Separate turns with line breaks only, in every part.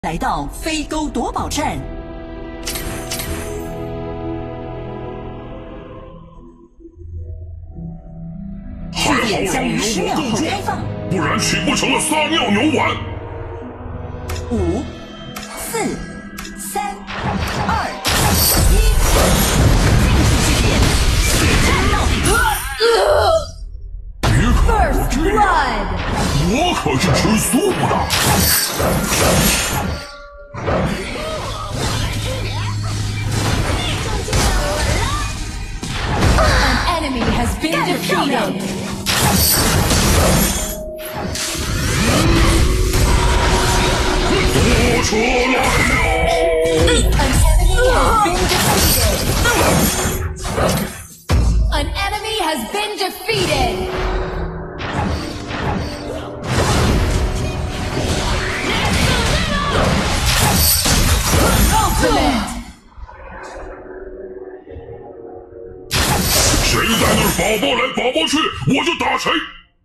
来到飞钩夺宝站，据点将于10秒后开放，
不然岂不成了撒尿牛丸
？5、4、3、2、1，进入据点，战斗！
别看我
First
这样，
blood.
我可是吃素的。
An enemy has been defeated.
我出来了！
An enemy has been defeated. Ultimate.
谁在那儿宝宝来宝宝去，我就打谁。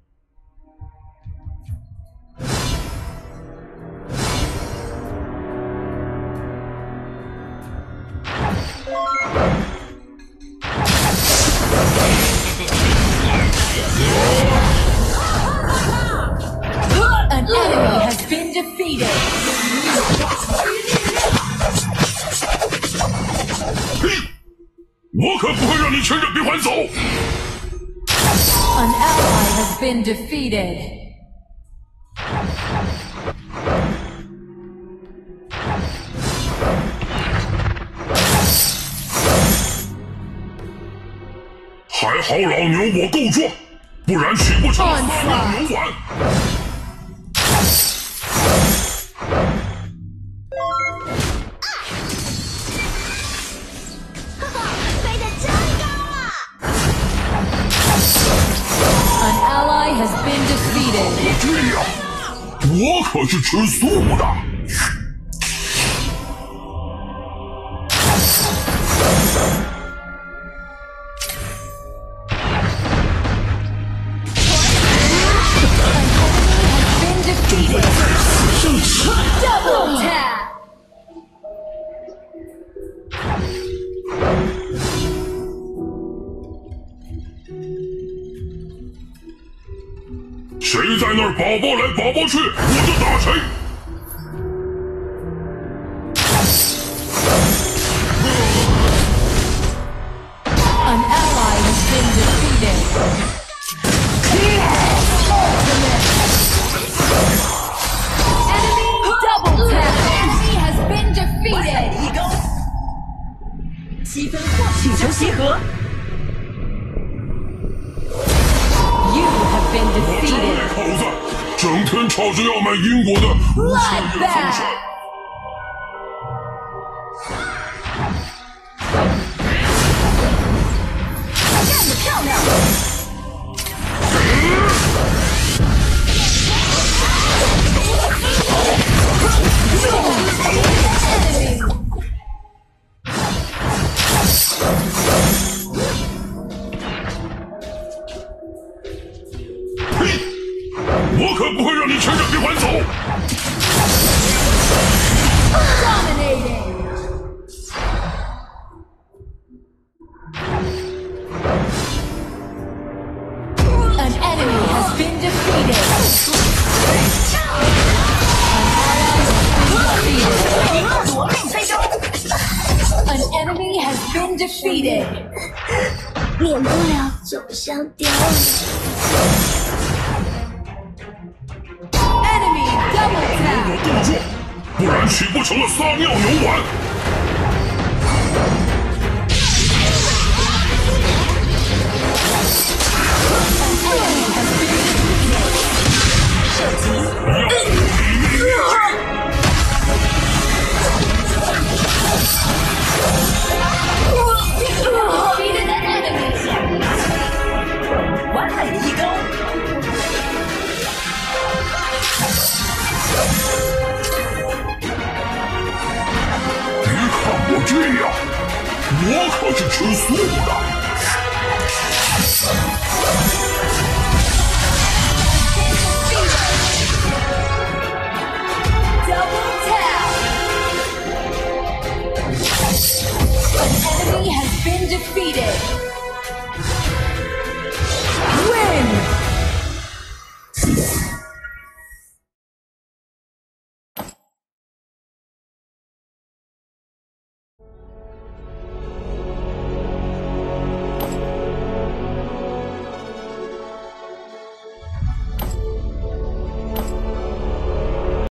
An enemy has been defeated.
嘿，我可不会让你牵着鼻环走。
An ally has been defeated.
还好老牛我够壮，不然岂不成撒尿牛丸？
An ally has been defeated.
这样，我可是吃素的。
Been defeated. Double tap.
谁在那儿宝宝来宝宝去，我就打谁。
An ally has been defeated. Enemy double tap. Enemy has been defeated.
一钩，积分获取求协和。
You have been
我这
defeated.
口子，整天吵着要买英国的无限月风扇。
干得漂亮！
嘿，我可不会让你牵着鼻环走。
Dominating. An enemy has been defeated. An enemy has been defeated.
免不了走向凋零。
Enemy double
我
tap.
够壮，不然岂不成了撒尿牛丸？
Defeated an enemy.
完美的一钩，
别看我这样，我可是吃素的。
Double tap. defeated.